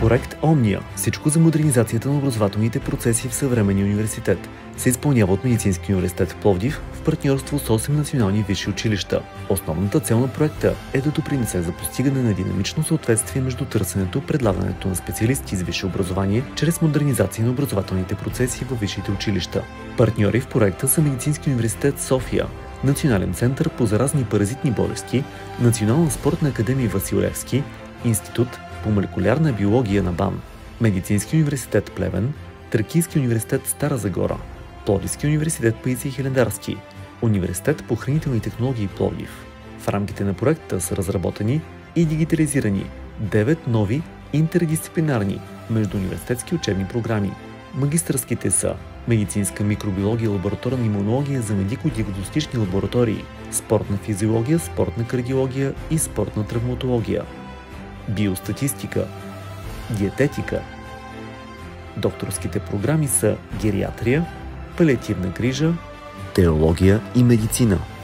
Проект Омния – всичко за модернизацията на образователните процеси в съвременния университет се изпълнява от Медицински университет в Пловдив в партньорство с 8 национални висши училища. Основната цел на проекта е да допринесе за постигане на динамично съответствие между търсенето и предлагането на специалисти с висше образование чрез модернизация на образователните процеси във висшите училища. Партньори в проекта са Медицински университет София, Национален център по заразни и паразитни болести, Национална спортна академия Васил Левски, Институт по молекулярна биология на БАН, Медицински университет Плевен, Тракийски университет Стара Загора, Пловдивски университет Паисий Хилендарски, Университет по хранителни технологии Пловдив. В рамките на проекта са разработени и дигитализирани 9 нови интердисциплинарни междууниверситетски учебни програми. Магистърските са медицинска микробиология, лабораторна имунология за медико-диагностични лаборатории, спортна физиология, спортна кардиология и спортна травматология, биостатистика, диететика. Докторските програми са гериатрия, палиативна грижа, теология и медицина.